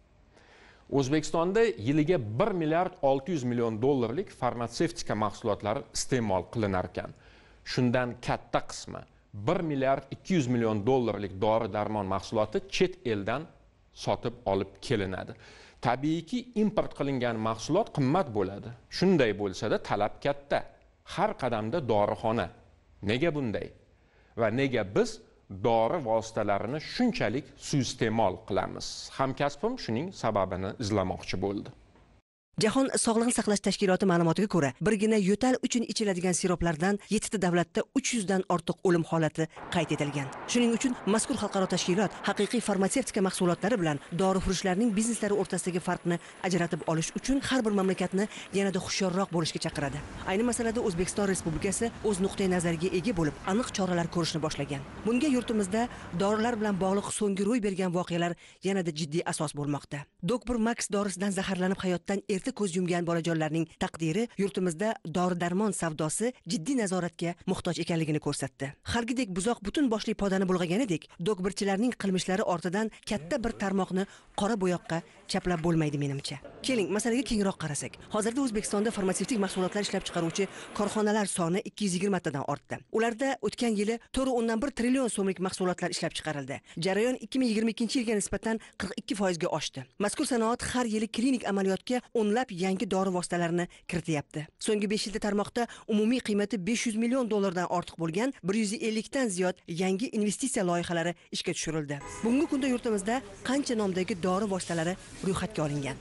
O'zbekistonda yiliga 1 milliard 600 million dollarlik farmatsevtika mahsulotlari iste'mol qilinar ekan. Shundan katta qismi 1 milliard 200 million dollarlik dori-darmon mahsuloti chet eldan sotib olib kelinadi. Tabiiyki import qilingan mahsulot qimmat bo'ladi. Shunday bo'lsa-da talab katta. Har qadamda dorixona. Nega bunday? Va nega biz dori vositalarini shunchalik suiiste'mol qilamiz? Hamkasbim shuning sababini izlamoqchi bo'ldi. Jahon Sog'liqni saqlash tashkiloti ma'lumotiga ko'ra, birgina yo'tal uchun ichiladigan siroplardan 7 ta davlatda 300 dan ortiq o'lim holati qayd etilgan. Shuning uchun mazkur xalqaro tashkilot haqiqiy farmatsevtika mahsulotlari bilan dorifurushlarning bizneslari o'rtasidagi farqni ajratib olish uchun har bir mamlakatni yanada hushyorroq bo'lishga chaqiradi. Ayni masalada O'zbekiston Respublikasi o'z nuqtai nazariga ega bo'lib, aniq choralar ko'rishni boshlagan. Bunga yurtimizda dorilar bilan bog'liq so'nggi ro'y bergan voqealar yanada jiddiy asos bo'lmoqda. Doktor Max dorisidan zaharlanib hayotdan erta ko'z yumgan bolajonlarning taqdiri yurtimizda dori-darmon savdosi jiddiy nazoratga muhtoj ekanligini ko'rsatdi. Hargidek buzoq butun boshli podani bulg'aganidek, doktorchilarning qilmishlari ortidan katta bir tarmoqni qora bo'yoqqa chaplab bo'lmaydi menimcha. Keling, masalaga kengroq qarasak. Hozirda O'zbekistonda farmatsevtik mahsulotlar ishlab chiqaruvchi korxonalar soni 220 tadan ortdi. Ularda o'tgan yili 4.1 trillion so'mlik mahsulotlar ishlab chiqarildi. Jarayon 2022-yilga nisbatan 42% ga oshdi. Mazkur sanoat har yili klinik amaliyotga o'nlab yangi dori vositalarini kirityapti. So'nggi 5 yilda tarmoqda umumiy qiymati 500 million dollardan ortiq bo'lgan 150 dan ziyod yangi investitsiya loyihalari ishga tushirildi. Bugungi kunda yurtimizda qancha nomdagi dori vositalari ro'yxatga olingan?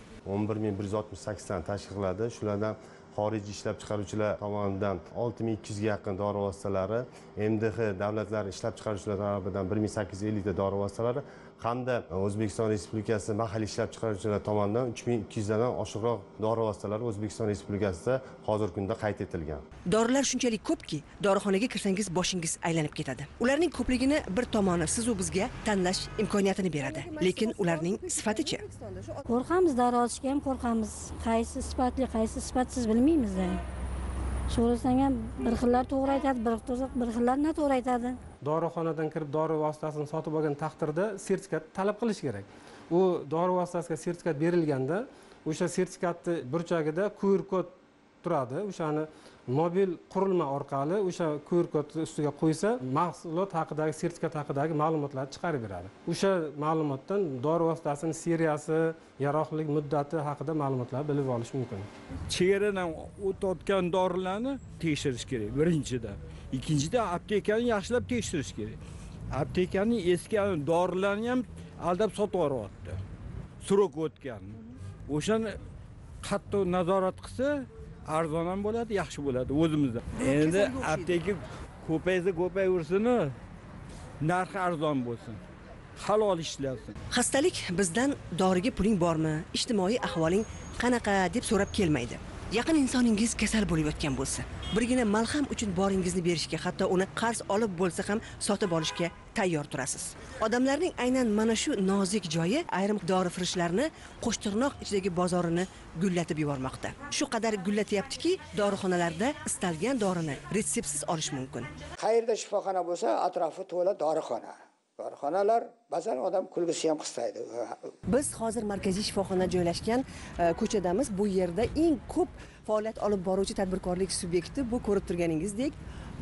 11.168 dan tashkil qiladi. Shulardan xorijiy ishlab chiqaruvchilar tomonidan 6200 ga yaqin dori vositalari, MDH davlatlari ishlab chiqaruvchilar tomonidan 1850 ta dori vositalari hamda O'zbekiston Respublikasi mahalliy ishlab chiqaruvchilar tomonidan 3200 dan oshiqroq dori vositalari O'zbekiston Respublikasida hozirgi kunda qayd etilgan. Dorilar shunchalik ko'pki, dorixonaga kirsangiz boshingiz aylanib ketadi. Ularning ko'pligini bir tomoni siz u bizga tanlash imkoniyatini beradi. Lekin ularning sifati-chi? Qo'rqamiz, dori olishga ham qo'rqamiz. Qaysi sifatli, qaysi sifatsiz bilmaymiz. So'rasang ham bir xillar to'g'ri aytadi, bir xillar noto'g'ri aytadi. Dorixonadan kirib dori vositasini sotib olgan taqdirda sertifikat talab qilish kerak. U dori vositasiga sertifikat berilganda, o'sha sertifikatni burchagida QR kod turadi. O'shani mobil qurilma orqali o'sha QR kodni ustiga qo'ysa, mahsulot haqidagi, sertifikat haqidagi ma'lumotlarni chiqarib beradi. O'sha ma'lumotdan dori vositasining seriyasi, yaroqlilik muddati haqida ma'lumotlar bilib olish mumkin. Chegaradan o'tayotgan dorilarni tekshirish kerak birinchidan. Ikkinchidan aptekani yaxshilab tekshirish kerak. Aptekaning eski dorilarni ham aldab sotib yuboryapti. Srok o'tgan. O'shani qattiq nazorat qilsa, arzon ham bo'ladi, yaxshi bo'ladi o'zimizda. Endi apteka ko'payversin, narxi arzon bo'lsin. Halol ishlatsin. Xastalik bizdan doriga puling bormi, ijtimoiy ahvoling qanaqa deb so'rab kelmaydi. Yaqin insoningiz kasal bo'lib o'tgan bo'lsa, birgina malham uchun boringizni berishga, hatto uni qarz olib bo'lsa ham sotib olishga tayyor turasiz. Odamlarning aynan mana shu nozik joyi ayrim dorifurushlarni qo'shtirnoq ichidagi bozorini gullatib yubormoqda. Shu qadar gullatyaptiki, dorixonalarda istalgan dorini retseptsiz olish mumkin. Qayerda shifoxona bo'lsa, atrofi to'la dorixona. Dorixonalar ba'zan odam kulgisi ham qistaydi. Biz hozir markaziy shifoxona joylashgan ko'chadamiz. Bu yerda eng ko'p faoliyat olib boruvchi tadbirkorlik subyekti bu ko'rib turganingizdek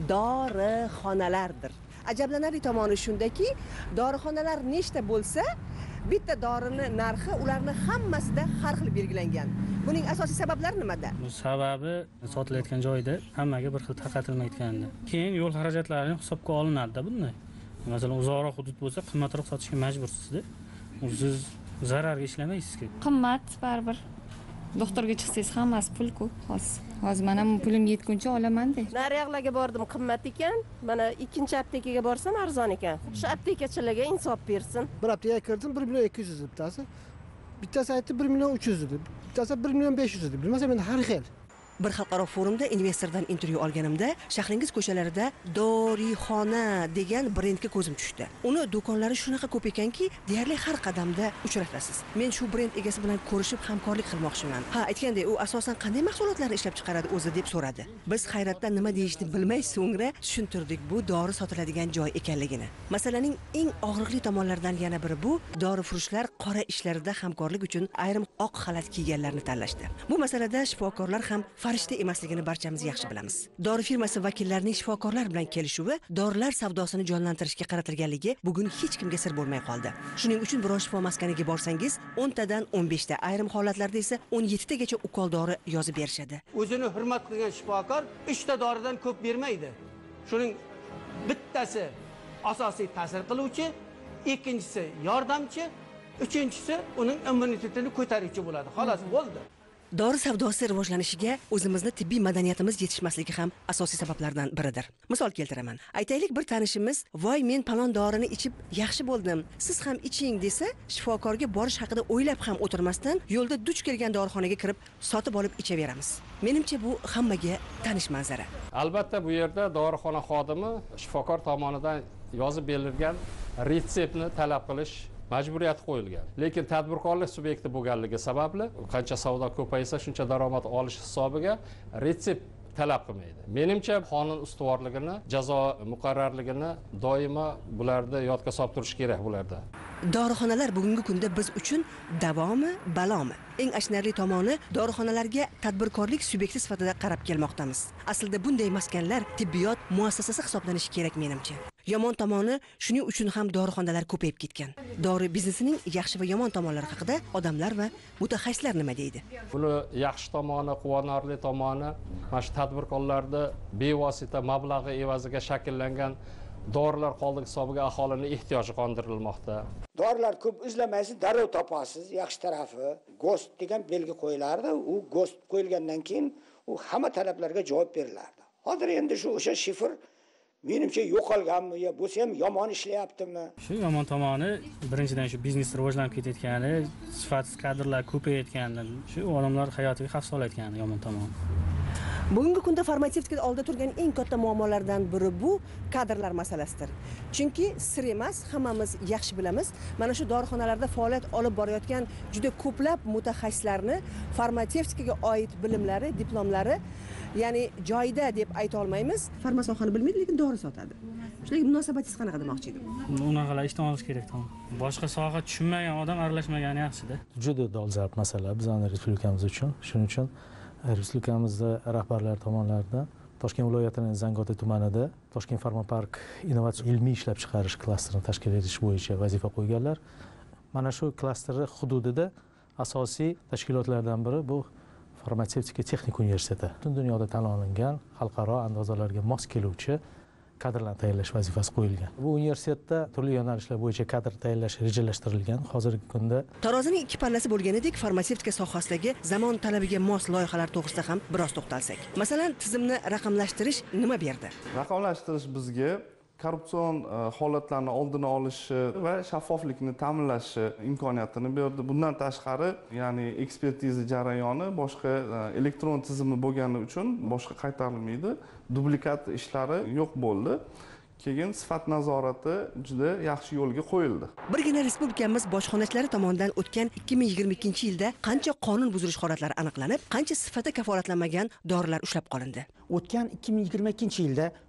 dorixonalardir. Ajablanarli tomoni shundaki, dorixonalar nechta bo'lsa, bitta dorini narxi ularni hammasida har xil belgilangan. Buning asosiy sabablari nimada? Bu sababi sotilayotgan joyda hammaga bir xil tarqatilmayotganda. Keyin yo'l xarajatlari hisobga olinadi-da bunday. Masalan, uzoqroq hudud bo'lsa, qimmatroq sotishga majbursizda. Siz zararga ishlamaysiz-ku. Qimmat baribir. Doktorga chiqsangiz hammasi pul-ku, hozir mana pulim yetguncha olaman-da. Naryoqlarga bordim, qimmat ekan. Mana ikkinchi aptekaga borsam arzon ekan. Shu aptekachilarga insof bersin. Bir aptekaga kirdim, 1 million 200 deb bittasi. Bittasi aytdi 1 million 300 deb. Bittasi 1 million 500 deb. Bilmasam endi har xil. Bir xalqaro forumda investordan intervyu olganimda shahringiz ko'chalarida dorixona degan brendga ko'zim tushdi. Uni do'konlari shunaqa ko'p ekanki, deyarli har qadamda uchratasiz. Men shu brend egasi bilan ko'rishib hamkorlik qilmoqchiman. Ha, aytgandek, u asosan qanday mahsulotlarni ishlab chiqaradi o'zi deb so'radi. Biz hayratdan nima deyishni bilmay so'ngra tushuntirdik bu dori sotiladigan joy ekanligini. Masalaning eng og'riqli tomonlaridan yana biri bu dorifurushlar qora ishlarida hamkorlik uchun ayrim oq xalat kiyganlarni tanlashdi. Bu masalada shifokorlar ham farishta emasligini barchamiz yaxshi bilamiz. Dori firmasi vakillarining shifokorlar bilan kelishuvi dorilar savdosini jonlantirishga qaratilganligi bugun hech kimga sir bo'lmay qoldi. Shuning uchun biror shifo maskaniga borsangiz, 10 tadan 15 ta, ayrim holatlarda esa 17 tagacha ukol dori yozib berishadi. O'zini hurmat qilgan shifokor 3 ta doridan ko'p bermaydi. Shuning bittasi asosiy ta'sir qiluvchi, ikkinchisi yordamchi, uchinchisi uning immunitetini ko'taruvchi bo'ladi. Xolos, bo'ldi. Dori savdosi rivojlanishiga o'zimizni tibbiy madaniyatimiz yetishmasligi ham asosiy sabablardan biridir. Misol keltiraman. Aytaylik, bir tanishimiz, "Voy, men palon dorini ichib yaxshi bo'ldim. Siz ham iching" desa, shifokorga borish haqida o'ylab ham o'tirmasdan yo'lda duch kelgan dorixonaga kirib, sotib olib ichaveramiz. Menimcha bu hammaga tanish manzara. Albatta bu yerda dorixona xodimi shifokor tomonidan yozib berilgan retseptni talab qilish majburiyati qo'yilgan. Lekin tadbirkorlik subyekti bo'lganligi sababli qancha savdo ko'paysa, shuncha daromad olish hisobiga retsept talab qilmaydi. Menimcha qonun ustuvorligini, jazo muqarrarligini doimo bularda yodga solib turish kerak bularda. Dorixonalar bugungi kunda biz uchun davomi, balomi? Eng achinarli tomoni, dorixonalarga tadbirkorlik subyekti sifatida qarab kelmoqdamiz. Aslida bunday maskanlar tibbiyot muassasasi hisoblanishi kerak menimcha. Yomon tomoni, shuning uchun ham dorixonalar ko'payib ketgan. Dori biznesining yaxshi va yomon tomonlari haqida odamlar va mutaxassislar nima deydi? Buni yaxshi tomoni, quvonarli tomoni, mana shu tadbirkorlarda bevosita mablag'i evaziga shakllangan dorilar qoldiq hisobiga aholining ehtiyoji qondirilmoqda. Dorilar ko'p izlamaysiz, darrov topasiz. Yaxshi tarafi GOST degan belgi qo'yilardi. U GOST qo'yilgandan keyin u hamma talablarga javob berilardi. Hozir endi shu o'sha shifr menimcha yo'qolganmi yo bo'lsa ham yomon ishlayaptimi? Shu yomon tomoni, birinchidan shu biznes rivojlanib ketayotgani, sifatsiz kadrlar ko'payayotgani, shu odamlar hayotiga xavf solayotgani yomon tomoni. Bugungi kunda farmatsevtikada oldida turgan eng katta muammolardan biri bu kadrlar masalasidir. Chunki sir emas, hammamiz yaxshi bilamiz. Mana shu dorixonalarda faoliyat olib borayotgan juda ko'plab mutaxassislarni farmatsevtikaga oid bilimlari, diplomlari, ya'ni joyida deb ayta olmaymiz. Farma sohani bilmaydi, lekin dori sotadi. Shularga munosabatingiz qanaqa demoqchi edim? Unaqalar ishdan olish kerak tamom. Boshqa soha tushunmagan odam aralashmagani yaxshi-da. Juda dolzarb masala bizning respublikamiz uchun. Shuning uchun respublikamizda rahbarlar tomonidan Toshkent viloyatining Zangiota tumanida Toshkent Farmapark innovatsion ilmiy ishlab chiqarish klasterini tashkil etish bo'yicha vazifa qo'yganlar. Mana shu klasterning hududida asosiy tashkilotlardan biri bu Farmatsevtika texnik universiteti. Butun dunyoda tan olingan xalqaro andozalarga mos keluvchi kadrlarni tayyorlash vazifasi qo'yilgan. Bu universitetda turli yo'nalishlar bo'yicha kadr tayyorlash rejalashtirilgan. Hozirgi kunda tarozining ikki pallasi bo'lganidek farmatsevtika sohasidagi zamon talabiga mos loyihalar to'g'risida ham biroz to'xtalsak. Masalan, tizimni raqamlashtirish nima berdi? Raqamlashtirish bizga korrupsion holatlarni oldini olishi va shaffoflikni ta'minlashi imkoniyatini berdi. Bundan tashqari, ya'ni ekspertiza jarayoni boshqa elektron tizimi bo'lgani uchun boshqa qaytarilmaydi. Dublikat ishlari yo'q bo'ldi. Keyin sifat nazorati juda yaxshi yo'lga qo'yildi. Birgina respublikamiz bojxonachilari tomonidan o'tgan 2022-yilda qancha qonun buzilish holatlari aniqlanib, qancha sifati kafolatlanmagan dorilar ushlab qolindi. O'tgan 2022-yilda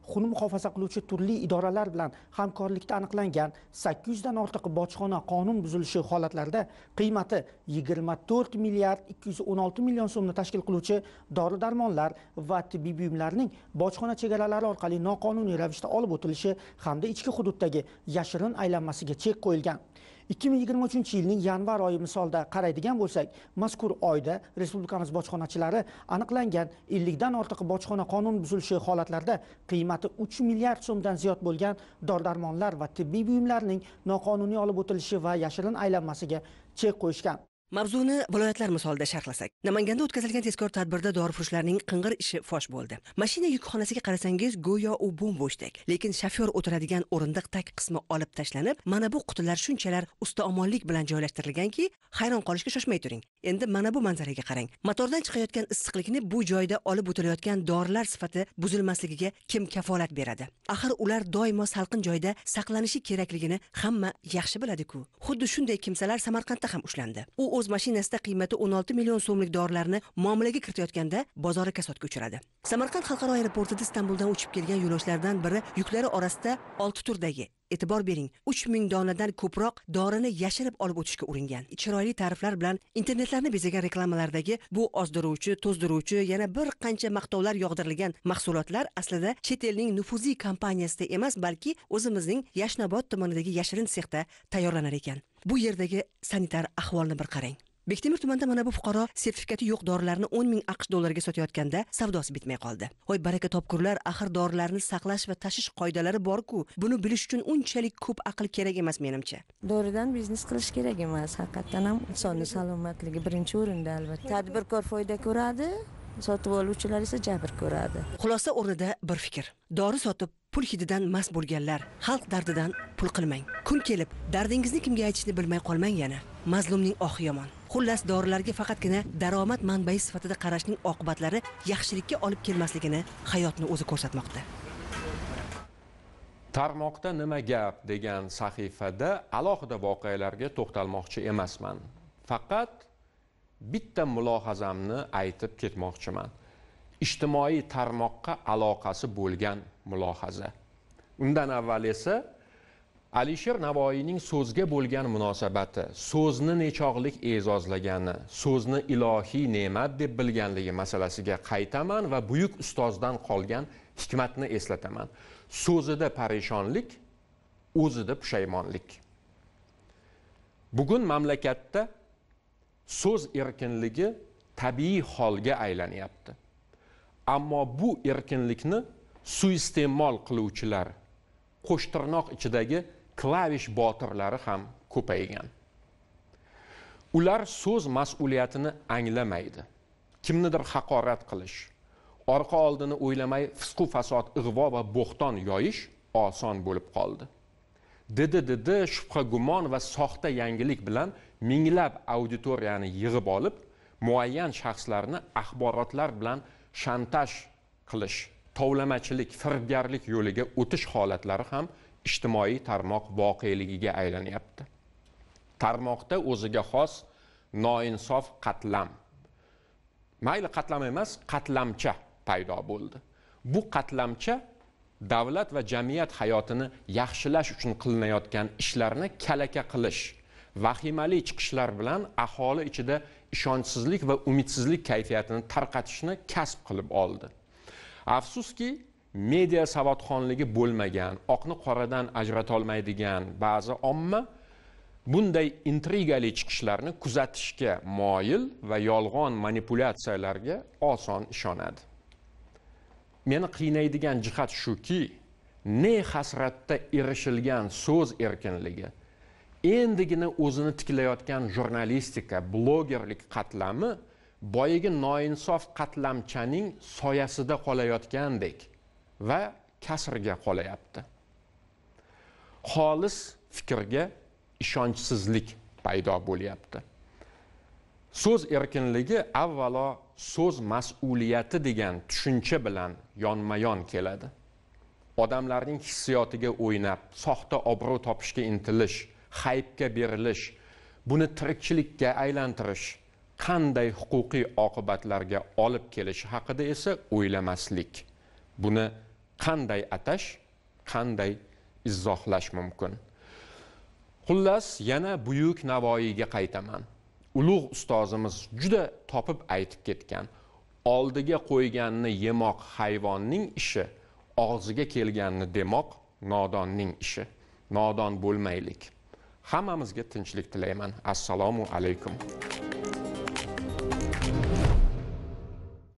huquqni muhofaza qiluvchi turli idoralar bilan hamkorlikda aniqlangan 800 dan ortiq bojxona qonun buzilishi holatlarida qiymati 24 milliard 216 million so'mni tashkil qiluvchi dori-darmonlar va tibbiy buyumlarning bojxona chegaralari orqali noqonuniy ravishda olib o'tilishi hamda ichki hududdagi yashirin aylanmasiga chek qo'yilgan. 2023 yilning yanvar oyi misolida qaraydigan bo'lsak, mazkur oyda respublikamiz bojxonachilari aniqlangan 50 dan ortiq bojxona qonun buzilishi holatlarida qiymati 3 milliard so'mdan ziyod bo'lgan dori-darmonlar va tibbiy buyumlarning noqonuniy olib o'tilishi va yashirin aylanmasiga chek qo'yishgan. Mavzuni viloyatlar misolida sharhlasak, Namanganda o'tkazilgan tezkor tadbirda dorifurushlarning qing'ir ishi fosh bo'ldi. Mashina yukxonasiga qarasangiz, go'yo u bo'm-bo'shdak, lekin shofyor o'tiradigan o'rindiq tag qismi olib tashlanib, mana bu qutilar shunchalar usta-omonlik bilan joylashtirilganki, hayron qolishga shoshmay turing. Endi mana bu manzaraga qarang. Motordan chiqayotgan issiqlikni bu joyda olib o'tilayotgan dorilar sifati buzilmasligiga kim kafolat beradi? Axir ular doimo salqin joyda saqlanishi kerakligini hamma yaxshi biladi-ku. Xuddi shunday kimsalar Samarqandda ham ushlandi. U o'z mashinasida qiymati 16 million so'mlik dorilarni muomalaga kiritayotganda bozori kasodga uchradi. Samarqand xalqaro aeroportida Istanbuldan uchib kelgan yo'lovchilardan biri yuklari orasida 6 turdagi, e'tibor bering, 3000 donadan ko'proq dorini yashirib olib o'tishga uringan. Chiroyli ta'riflar bilan internetlarni bezagan reklamalardagi bu ozdiruvchi, to'zdiruvchi, yana bir qancha maqtovlar yog'dirilgan mahsulotlar aslida chet elning nufuzli kompaniyasida emas, balki o'zimizning Yashnobod tumanidagi yashirin sexda tayyorlanar ekan. Bu yerdagi sanitar ahvolni bir qarang. Bektemir tumanida mana bu fuqaro sertifikati yo'q dorilarni 10 ming AQSh dollariga sotayotganda savdosi bitmay qoldi. Voy baraka topkurlar, axir dorilarni saqlash va tashish qoidalari bor-ku, buni bilish uchun unchalik ko'p aql kerak emas menimcha. Doridan biznes qilish kerak emas, haqiqatan ham insonning salomatligi birinchi o'rinda albatta. Tadbirkor foyda ko'radi, sotib oluvchilar esa jabr ko'radi. Xulosa o'rnida bir fikr. Dori sotib pul hididan mast bo'lganlar, xalq dardidan pul qilmang. Kun kelib, dardingizni kimga aytishni bilmay qolmang yana. Mazlumning ohi yomon. Xullas, dorilarga faqatgina daromad manbai sifatida qarashning oqibatlari yaxshilikka olib kelmasligini hayotni o'zi ko'rsatmoqda. Tarmoqda nima gap degan sahifada alohida voqealarga to'xtalmoqchi emasman. Faqat bitta mulohazamni aytib ketmoqchiman. Ijtimoiy tarmoqqa aloqasi bo'lgan mulohaza. Undan avval esa Alisher Navoiyning so'zga bo'lgan munosabati, so'zni nechog'lik e'zozlagani, so'zni ilohiy ne'mat deb bilganligi masalasiga qaytaman va buyuk ustozdan qolgan hikmatni eslataman. So'zida parishonlik, o'zida pushaymonlik. Bugun mamlakatda so'z erkinligi tabiiy holga aylanyapti. Ammo bu erkinlikni suiiste'mol qiluvchilar, qo'shtirnoq ichidagi klavish botirlari ham ko'paygan. Ular so'z mas'uliyatini anglamaydi. Kimnidir haqorat qilish, orqa oldini o'ylamay fisq-u fasod, ig'vo va bo'xton yoyish oson bo'lib qoldi. Didi, shubha gumon va soxta yangilik bilan minglab auditoriyani yig'ib olib, muayyan shaxslarni axborotlar bilan shantaj qilish, tovlamachilik, firibgarlik yo'liga o'tish holatlari ham ijtimoiy tarmoq voqeligiga aylanyapti. Tarmoqda o'ziga xos noinsof qatlam, mayli qatlam emas, qatlamcha paydo bo'ldi. Bu qatlamcha davlat va jamiyat hayotini yaxshilash uchun qilinayotgan ishlarni kalaka qilish, vahimali chiqishlar bilan aholi ichida ishonchsizlik va umidsizlik kayfiyatini tarqatishni kasb qilib oldi. Afsuski, media savodxonligi bo'lmagan, oqni qoradan ajrata olmaydigan ba'zi omma bunday intrigali chiqishlarni kuzatishga moyil va yolg'on manipulyatsiyalarga oson ishonadi. Meni qiynaydigan jihat shuki, ne hasratda erishilgan so'z erkinligi, endigina o'zini tiklayotgan jurnalistika, blogerlik qatlami boyagi noinsof qatlamchaning soyasida qolayotgandek va kasrga qolayapti. Xolis fikrga ishonchsizlik paydo bo'lyapti. So'z erkinligi avvalo so'z mas'uliyati degan tushuncha bilan yonma-yon keladi. Odamlarning hissiyotiga o'ynab, soxta obro' topishga intilish, haybga berilish, buni tirikchilikka aylantirish qanday huquqiy oqibatlarga olib kelishi haqida esa o'ylamaslik. Buni qanday atash, qanday izohlash mumkin? Xullas, yana buyuk Navoiyga qaytaman. Ulug' ustozimiz juda topib aytib ketgan. Oldiga qo'yganni yemoq hayvonning ishi, og'ziga kelganni demoq nodonning ishi. Nodon bo'lmaylik. Hammamizga tinchlik tilayman. Assalomu alaykum.